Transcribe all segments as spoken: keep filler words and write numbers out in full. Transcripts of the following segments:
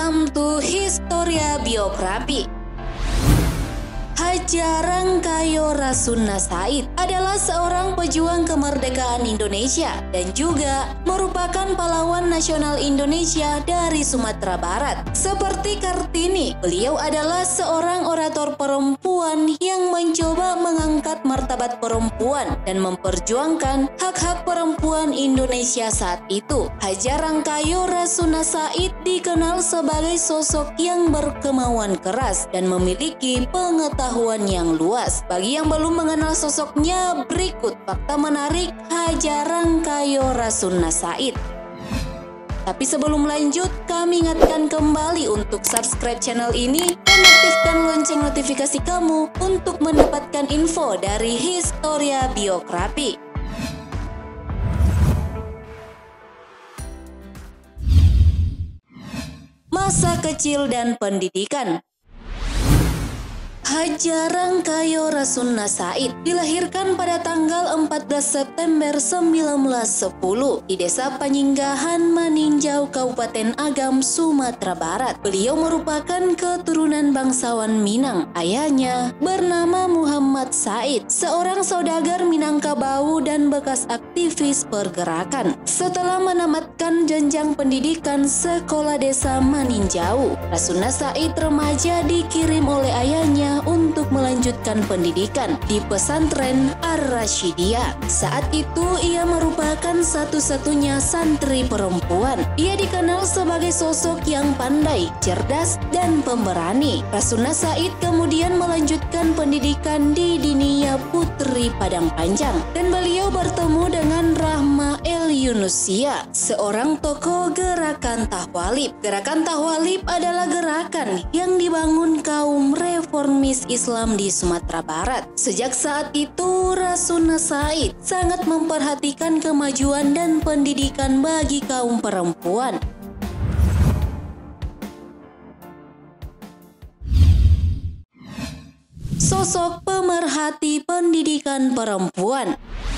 Welcome to Historia Biografi. Haja Rangkayo Rasuna Said adalah seorang pejuang kemerdekaan Indonesia dan juga merupakan pahlawan nasional Indonesia dari Sumatera Barat. Seperti Kartini, beliau adalah seorang orator perempuan yang mencoba mengangkat martabat perempuan dan memperjuangkan hak-hak perempuan Indonesia saat itu. Haja Rangkayo Rasuna Said dikenal sebagai sosok yang berkemauan keras dan memiliki pengetahuan yang luas. Bagi yang belum mengenal sosoknya, berikut fakta menarik Haja Rangkayo Rasuna Said. Tapi sebelum lanjut, kami ingatkan kembali untuk subscribe channel ini dan aktifkan lonceng notifikasi kamu untuk mendapatkan info dari Historia Biografi. Masa kecil dan pendidikan. Haja Rangkayo Rasuna Said dilahirkan pada tanggal empat belas September seribu sembilan ratus sepuluh di Desa Panyinggahan, Maninjau, Kabupaten Agam, Sumatera Barat. Beliau merupakan keturunan bangsawan Minang. Ayahnya bernama Muhammad Said, seorang saudagar Minangkabau dan bekas aktivis pergerakan. Setelah menamatkan jenjang pendidikan sekolah desa Maninjau, Rasuna Said remaja dikirim oleh ayahnya untuk melanjutkan pendidikan di pesantren Ar-Rasyidiyah. Saat itu ia merupakan satu-satunya santri perempuan. Ia dikenal sebagai sosok yang pandai, cerdas, dan pemberani. Rasuna Said kemudian melanjutkan pendidikan di Dinia Putri Padang Panjang dan beliau bertemu dengan Rahma El Yunusia, seorang tokoh gerakan Tahwalib. Gerakan Tahwalib adalah gerakan yang dibangun kaum reformis Islam di Sumatera Barat. Sejak saat itu, Rasuna Said sangat memperhatikan kemajuan dan pendidikan bagi kaum perempuan. Sosok pemerhati pendidikan perempuan.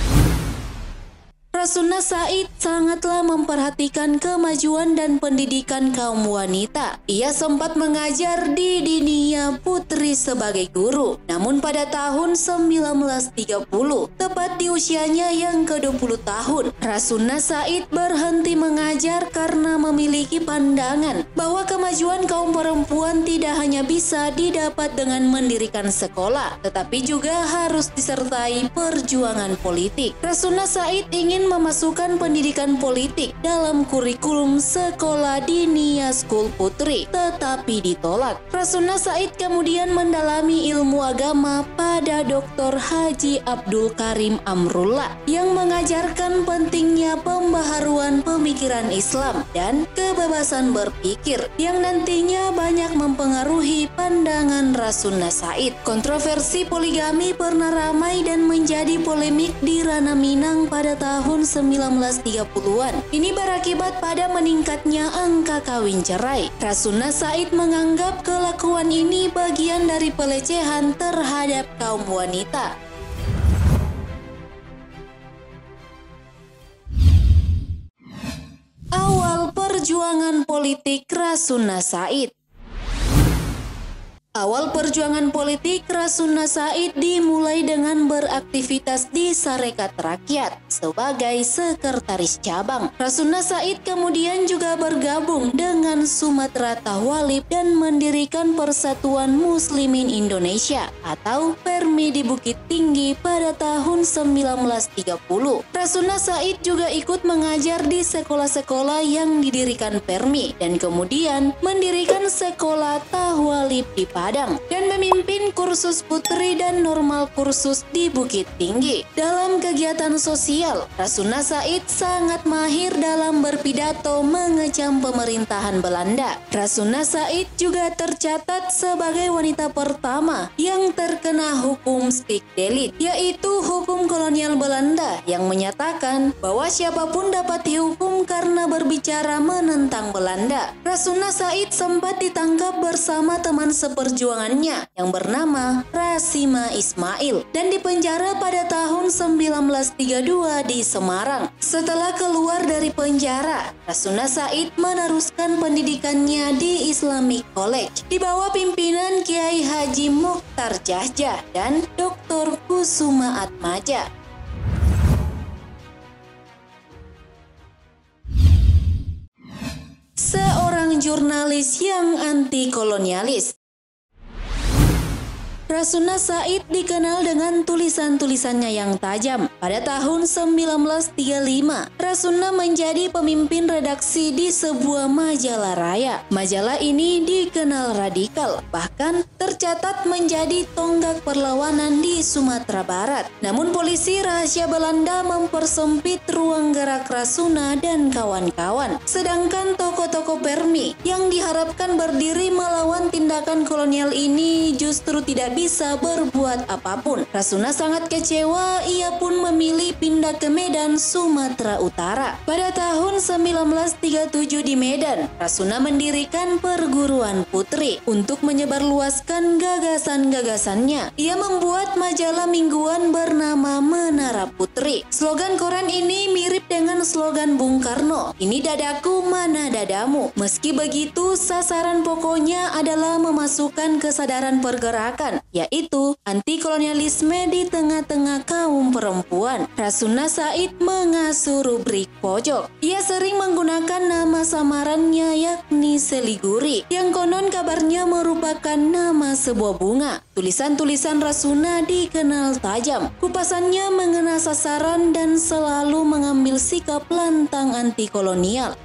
Rasuna Said sangatlah memperhatikan kemajuan dan pendidikan kaum wanita. Ia sempat mengajar di Dinia Putri sebagai guru. Namun pada tahun seribu sembilan ratus tiga puluh, tepat di usianya yang ke dua puluh tahun, Rasuna Said berhenti mengajar karena memiliki pandangan bahwa kemajuan kaum perempuan tidak hanya bisa didapat dengan mendirikan sekolah, tetapi juga harus disertai perjuangan politik. Rasuna Said ingin memasukkan pendidikan politik dalam kurikulum sekolah Dinia School Putri, tetapi ditolak. Rasuna Said kemudian mendalami ilmu agama pada Doktor Haji Abdul Karim Amrullah yang mengajarkan pentingnya pembaharuan pemikiran Islam dan kebebasan berpikir yang nantinya banyak mempengaruhi pandangan Rasuna Said. Kontroversi poligami pernah ramai dan menjadi polemik di ranah Minang pada tahun seribu sembilan ratus tiga puluhan. Ini berakibat pada meningkatnya angka kawin cerai. Rasuna Said menganggap kelakuan ini bagian dari pelecehan terhadap kaum wanita. Awal perjuangan politik Rasuna Said. Awal perjuangan politik Rasuna Said dimulai dengan beraktivitas di Sarekat Rakyat sebagai sekretaris cabang. Rasuna Said kemudian juga bergabung dengan Sumatera Tahwalib dan mendirikan Persatuan Muslimin Indonesia atau Permi di Bukit Tinggi pada tahun seribu sembilan ratus tiga puluh. Rasuna Said juga ikut mengajar di sekolah-sekolah yang didirikan Permi dan kemudian mendirikan Sekolah Tahwalib di Padang dan memimpin kursus putri dan normal kursus di Bukit Tinggi. Dalam kegiatan sosial, Rasuna Said sangat mahir dalam berpidato mengecam pemerintahan Belanda. Rasuna Said juga tercatat sebagai wanita pertama yang terkena hukum Spikdelit, yaitu hukum kolonial Belanda yang menyatakan bahwa siapapun dapat dihukum karena berbicara menentang Belanda. Rasuna Said sempat ditangkap bersama teman seperti perjuangannya yang bernama Rasima Ismail dan dipenjara pada tahun seribu sembilan ratus tiga puluh dua di Semarang. Setelah keluar dari penjara, Rasuna Said meneruskan pendidikannya di Islamic College di bawah pimpinan Kiai Haji Mokhtar Jahjah dan Doktor Kusuma Atmaja. Seorang jurnalis yang anti-kolonialis. Rasuna Said dikenal dengan tulisan-tulisannya yang tajam. Pada tahun seribu sembilan ratus tiga puluh lima, Rasuna menjadi pemimpin redaksi di sebuah majalah raya. Majalah ini dikenal radikal, bahkan tercatat menjadi tonggak perlawanan di Sumatera Barat. Namun polisi rahasia Belanda mempersempit ruang gerak Rasuna dan kawan-kawan. Sedangkan tokoh-tokoh Permi yang diharapkan berdiri melawan tindakan kolonial ini justru tidak bisa bisa berbuat apapun. Rasuna sangat kecewa, ia pun memilih pindah ke Medan, Sumatera Utara. Pada tahun seribu sembilan ratus tiga puluh tujuh di Medan, Rasuna mendirikan perguruan putri untuk menyebarluaskan gagasan-gagasannya. Ia membuat majalah mingguan bernama Menara Putri. Slogan koran ini mirip dengan slogan Bung Karno, "Ini dadaku, mana dadamu". Meski begitu, sasaran pokoknya adalah memasukkan kesadaran pergerakan, yaitu anti-kolonialisme di tengah-tengah kaum perempuan. Rasuna Said mengasuh rubrik pojok. Ia sering menggunakan nama samarannya yakni Seliguri, yang konon kabarnya merupakan nama sebuah bunga. Tulisan-tulisan Rasuna dikenal tajam, kupasannya mengena sasaran dan selalu mengambil sikap lantang anti-kolonial.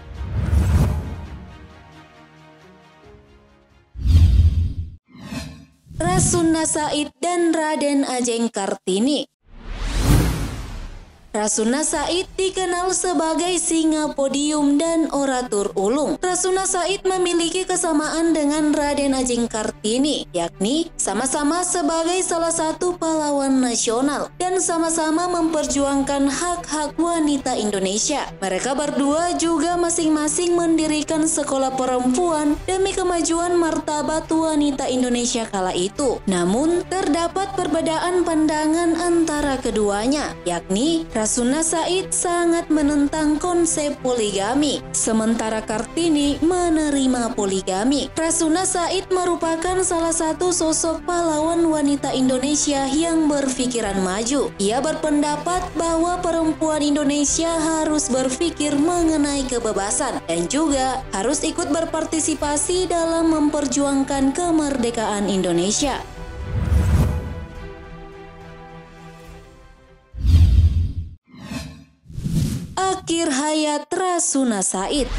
Rasuna Said dan Raden Ajeng Kartini. Rasuna Said dikenal sebagai singa podium dan oratur ulung. Rasuna Said memiliki kesamaan dengan Raden Ajeng Kartini, yakni sama-sama sebagai salah satu pahlawan nasional dan sama-sama memperjuangkan hak-hak wanita Indonesia. Mereka berdua juga masing-masing mendirikan sekolah perempuan demi kemajuan martabat wanita Indonesia kala itu. Namun, terdapat perbedaan pandangan antara keduanya, yakni Rasuna Said sangat menentang konsep poligami, sementara Kartini menerima poligami. Rasuna Said merupakan salah satu sosok pahlawan wanita Indonesia yang berpikiran maju. Ia berpendapat bahwa perempuan Indonesia harus berpikir mengenai kebebasan dan juga harus ikut berpartisipasi dalam memperjuangkan kemerdekaan Indonesia. Akhir hayat Rasuna Said.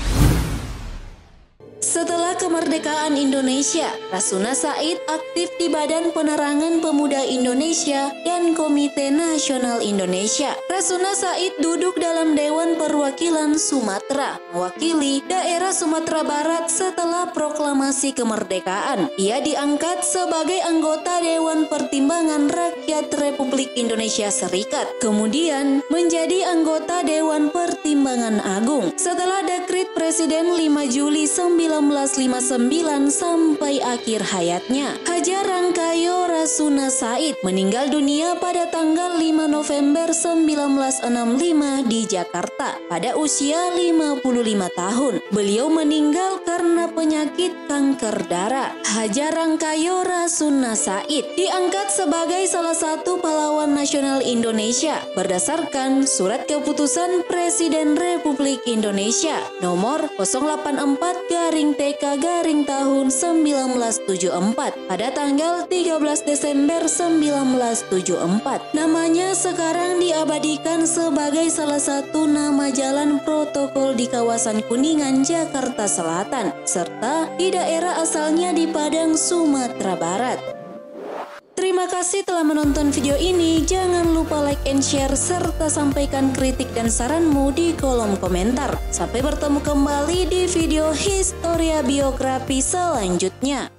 Setelah kemerdekaan Indonesia, Rasuna Said aktif di Badan Penerangan Pemuda Indonesia dan Komite Nasional Indonesia. Rasuna Said duduk dalam Dewan Perwakilan Sumatera, mewakili daerah Sumatera Barat setelah proklamasi kemerdekaan. Ia diangkat sebagai anggota Dewan Pertimbangan Rakyat Republik Indonesia Serikat, kemudian menjadi anggota Dewan Pertimbangan Agung. Setelah dekret Presiden lima Juli seribu sembilan ratus lima puluh sembilan sampai akhir hayatnya, Hajar Rangkayo Rasuna Said meninggal dunia pada tanggal lima November seribu sembilan ratus enam puluh lima di Jakarta pada usia lima puluh lima tahun. Beliau meninggal karena penyakit kanker darah. Hajar Rangkayo Rasuna Said diangkat sebagai salah satu pahlawan nasional Indonesia berdasarkan Surat Keputusan Presiden Republik Indonesia nomor nol delapan empat garing T K garing tahun seribu sembilan ratus tujuh puluh empat pada tanggal tiga belas Desember seribu sembilan ratus tujuh puluh empat. Namanya sekarang diabadikan sebagai salah satu nama jalan protokol di kawasan Kuningan, Jakarta Selatan, serta di daerah asalnya di Padang, Sumatera Barat. Terima kasih telah menonton video ini. Jangan lupa like and share serta sampaikan kritik dan saranmu di kolom komentar. Sampai bertemu kembali di video Historia Biografi selanjutnya.